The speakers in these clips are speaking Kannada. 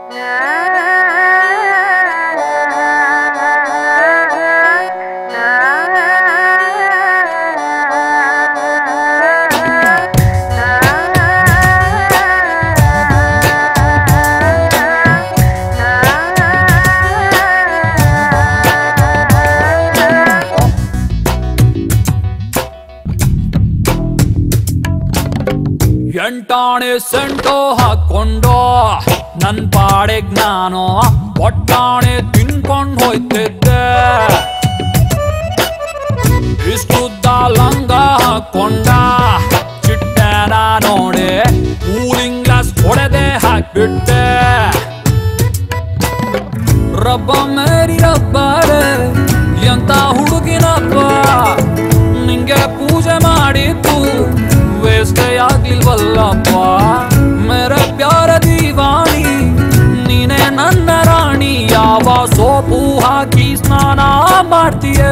ಎಂಟಾಣೆ ಸೆಂಟೋ ಹಾಕೊಂಡು ನನ್ ಪಾಡೆಗ್ ನಾನು ಒಟ್ಟಾಣೆ ತಿನ್ಕೊಂಡ್ ಹೋಯ್ತಿದ್ದೆ. ಇಷ್ಟುದ್ದ ಲಂಗ ಹಾಕೊಂಡ ಚಿಟ್ಟೆನ ನೋಡಿ ಕೂಲಿಂಗ್ ಗ್ಲಾಸ್ ಹೊಡೆದೆ ಹಾಕ್ಬಿಟ್ಟೆ. ರಬ್ಬ ಮೇರಿ ರಬ್ಬರೆ ಎಂತ ಹುಡುಗಿನಪ್ಪ, ನಿಂಗೆ ಪೂಜೆ ಮಾಡಿದ್ದು ವೇಸ್ಟ್ ಆಗ್ಲಿಲ್ವಲ್ಲಪ್ಪ. ಮೇರೆ ಪ್ಯಾರ ದೀವಾನಿ ನೀನೆ ನನ್ನ ರಾಣಿ, ಯಾವ ಸೋಪು ಹಾಕಿ ಸ್ನಾನ ಮಾಡ್ತೀಯೇ?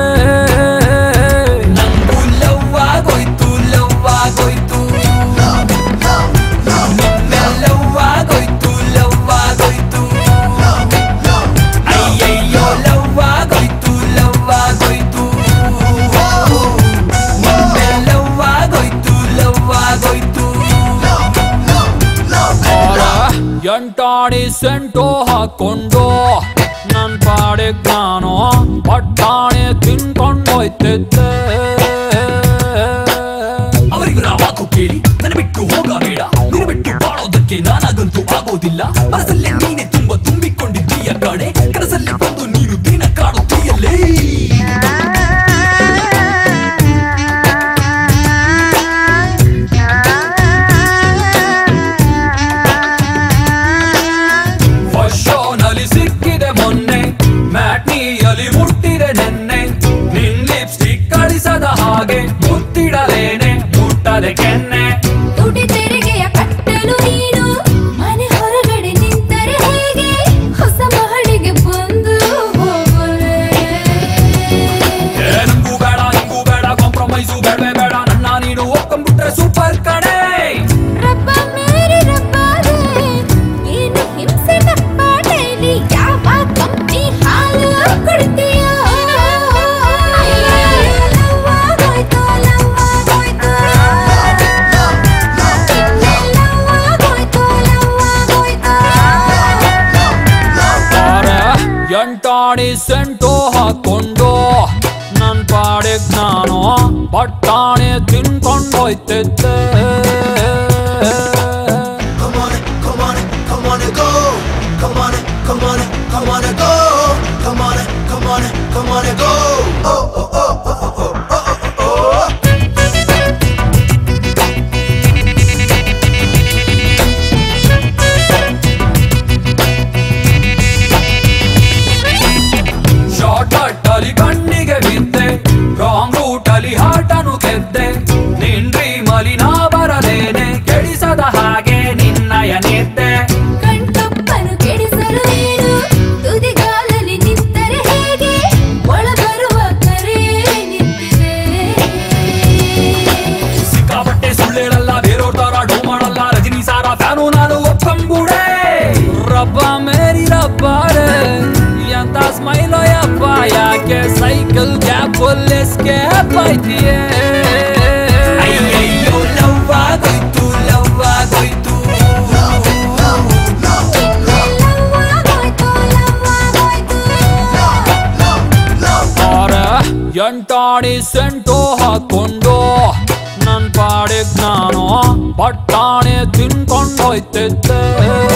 ನಂಗೂ ಲವ್ ಆಗೋಯ್ತು, ಲವ್ ಆಗೋಯ್ತು, ಲವ್ ಆಗೋಯ್ತು, ಲವ್ ಆಗೋಯ್ತು, ಅಯ್ಯಯ್ಯೋ ಲವ್ ಆಗೋಯ್ತು, ಲವ್ ಆಗೋಯ್ತು, ಲವ್ ಆಗೋಯ್ತು, ಲವ್ ಆಗೋಯ್ತು. ಎಂಟಾಣಿ ಸೆಂಟೋ ಹಾಕೊಂಡು ನನ್ ಪಾಡೆಗ್ ನಾನು ಪಟ್ಟಾಣೆ ತಿನ್ಕೊಂಡು ಹೋಯ್ತಿದ್ದೆ. ಅವರಿಗೂ ನಾವಾಕು ಕೇಳಿ ನನ್ನ ಬಿಟ್ಟು ಹೋಗಬೇಡ, ನಿನ್ನ ಬಿಟ್ಟು ಬಾಳೋದಕ್ಕೆ ನಾನಾಗಂತೂ ಆಗೋದಿಲ್ಲ. ಮನಸ್ಸಲ್ಲೇ ನೀನೆ ತುಂಬ ತುಂಬಿಕೊಂಡಿದ್ದೀಯ ಕಡೆ, ಕನಸಲ್ಲಿ ಬಂದು ನೀನು ದಿನ ಕಾಡುತ್ತೀಯಲ್ಲೇ. ಸಿಕ್ಕಿದೆ ಮೊನ್ನೆ, ಮ್ಯಾಟ್ನಿಯಲ್ಲಿ ಮುಟ್ಟಿದೆ ನೆನ್ನೆ, ನಿನ್ ಲಿಪ್ಸ್ಟಿಕ್ ಕಳಿಸದ ಹಾಗೆ ಮುತ್ತಿಡಲೇನೆ ಮುಟ್ಟದೆ ಕೆನ್ನೆ. ತುಟಿ ತೆರಿಗೆಯ ಕಟ್ಟಲು ನೀನು ಮನೆ ಹೊರಗಡೆ ನಿಂತರೆ ಹೇಗೆ, ಹೊಸ ಮಹಡಿಗೆ ಬಂದು ಹೋಗಲೇ. ನಂಗೂ ಬೇಡ ನಿಂಗೂ ಬೇಡ, ಕಾಂಪ್ರಮೈಸು ಬೇಡವೇ ಬೇಡ, ನನ್ನ ನೀನು ಒಪ್ಕೊಂಡ್ಬಿಟ್ರೆ ಸೂಪರ್ ಕಣೆ. ರಬ್ಬ ಮೇರಿ ರಬ್ಬಾರೆ ಏನು ಹಿಂಸೆ ತಪ್ಪಾಟೇಲಿ, ಯಾವ ಕಂಪನಿ ಹಾಲು ಕುಡಿತೀಯ? ಲವ್ ಆಗೋಯ್ತು, ಲವ್ ಆಗೋಯ್ತು, ಲವ್ ಆಗೋಯ್ತು, ಲವ್ ಆಗೋಯ್ತು. ಎಂಟಾಣಿ ಸೆಂಟೋ ಹಾಕೊಂಡು ನನ್ ಪಾಡೆಗ್ ನಾನು ಪಟ್ಟಾಣೆ ತಿನ್ಕೊಂಡು ಹೋಯ್ತಿದ್ದೆ. Come on and go. Come on and go. Come on and go. Oh, oh, oh, oh, oh, oh, oh, oh. Short cut ಅಲ್ಲಿ ಕಣ್ಣಿಗೆ ಬಿದ್ದೆ, ರಾಂಗ್ ರೂಟ್ ಅಲ್ಲಿ ಹಾಟನು ಗೆದ್ದೆ, ನಿನ್ ಡ್ರೀಮ್ ಅಲ್ಲಿ ನಾ ಬರಲೇನೆ, ಕೆಡಿಸದ ಹಾಗೆ ನಿನ್ನಯ ನಿದ್ದೆ. ಕಣ್ತಪ್ಪನು ಕೆಡಿಸಲು ನೀನು ತುದಿಗಾಲಲ್ಲಿ ನಿಂತರೆ ಹೇಗೆ, ಒಳಬರುವ ಕರೆ ನಿಂತಿದೆ. ಸಿಕ್ಕಾಪಟ್ಟೆ ಸುಳ್ಳೇಳಲ್ಲ, ಬೇರೋರ್ ತರ ಡೂ ಮಾಡಲ್ಲ, ರಜನಿ ಸಾರ ಫ್ಯಾನು ನಾನು ಒಪ್ಪಂಬುಡೆ. ರಬ್ಬ ಮೇರಿ ರಬ್ಬರೆ ಎಂತ ಸ್ಮೈಲೋ ಯಪ್ಪ, ಯಾಕೆ ಸೈಕಲ್ ಗ್ಯಾಪಲ್ಲಿ ಎಸ್ಕೇಪ್ ಆಯ್ತೀಯೇ? ಅಯ್ಯಯ್ಯೋ ಲವ್ ಆಗೋಯ್ತು, ಲವ್ ಆಗೋಯ್ತು, ಲವ್ ಆಗೋಯ್ತು, ಲವ್ ಆಗೋಯ್ತು. ಎಂಟಾಣಿ ಸೆಂಟೋ ಹಾಕೊಂಡು ನನ್ ಪಾಡೆಗ್ ನಾನು ಪಟ್ಟಾಣೆ ತಿನ್ಕೊಂಡು ಹೋಯ್ತಿದ್ದೆ.